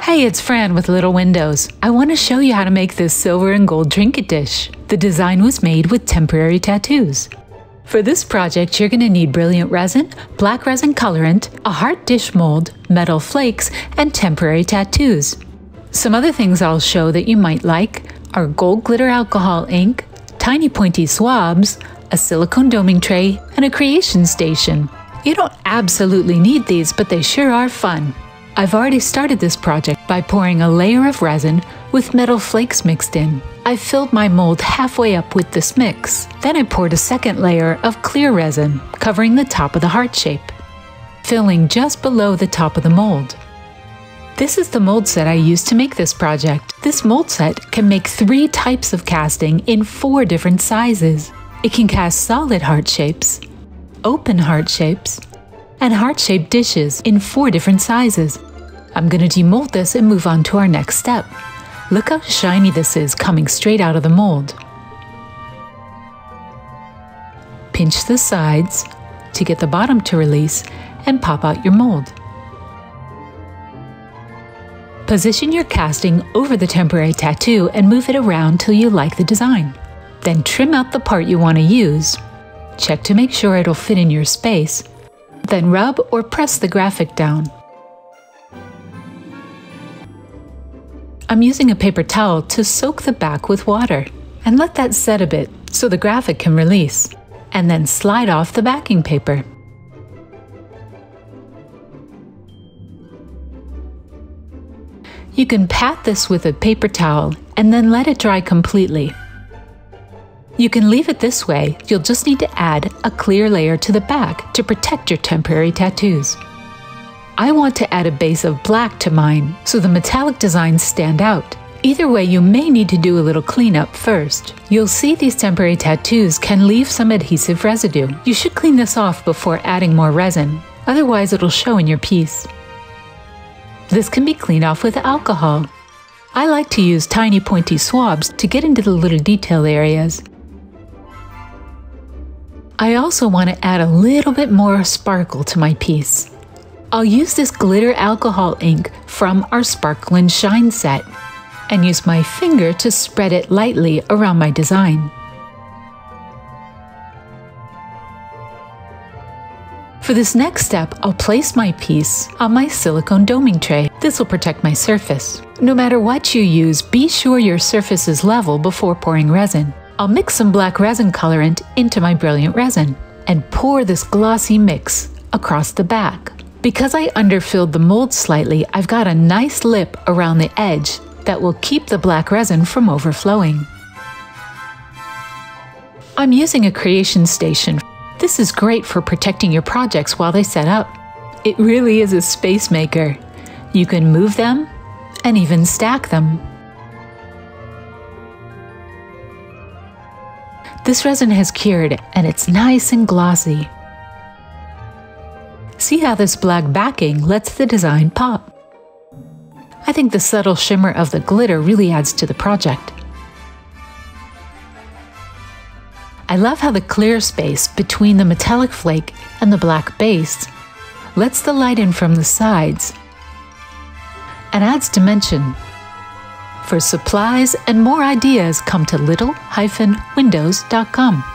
Hey, it's Fran with Little Windows. I want to show you how to make this silver and gold trinket dish. The design was made with temporary tattoos. For this project, you're going to need Brilliant Resin, Black Resin Colorant, a heart dish mold, metal flakes, and temporary tattoos. Some other things I'll show that you might like are gold glitter alcohol ink, tiny pointy swabs, a silicone doming tray, and a creation station. You don't absolutely need these, but they sure are fun. I've already started this project by pouring a layer of resin with metal flakes mixed in. I filled my mold halfway up with this mix. Then I poured a second layer of clear resin, covering the top of the heart shape, filling just below the top of the mold. This is the mold set I used to make this project. This mold set can make 3 types of casting in 4 different sizes. It can cast solid heart shapes, open heart shapes, and heart-shaped dishes in 4 different sizes. I'm going to demold this and move on to our next step. Look how shiny this is coming straight out of the mold. Pinch the sides to get the bottom to release and pop out your mold. Position your casting over the temporary tattoo and move it around till you like the design. Then trim out the part you want to use. Check to make sure it'll fit in your space. Then rub or press the graphic down. I'm using a paper towel to soak the back with water and let that set a bit so the graphic can release, and then slide off the backing paper. You can pat this with a paper towel and then let it dry completely. You can leave it this way. You'll just need to add a clear layer to the back to protect your temporary tattoos. I want to add a base of black to mine so the metallic designs stand out. Either way, you may need to do a little cleanup first. You'll see these temporary tattoos can leave some adhesive residue. You should clean this off before adding more resin, otherwise it'll show in your piece. This can be cleaned off with alcohol. I like to use tiny pointy swabs to get into the little detail areas. I also want to add a little bit more sparkle to my piece. I'll use this glitter alcohol ink from our Sparkle and Shine set and use my finger to spread it lightly around my design. For this next step, I'll place my piece on my silicone doming tray. This will protect my surface. No matter what you use, be sure your surface is level before pouring resin. I'll mix some black resin colorant into my Brilliant Resin and pour this glossy mix across the back. Because I underfilled the mold slightly, I've got a nice lip around the edge that will keep the black resin from overflowing. I'm using a creation station. This is great for protecting your projects while they set up. It really is a space maker. You can move them and even stack them. This resin has cured and it's nice and glossy. See how this black backing lets the design pop. I think the subtle shimmer of the glitter really adds to the project. I love how the clear space between the metallic flake and the black base lets the light in from the sides and adds dimension. For supplies and more ideas, come to little-windows.com.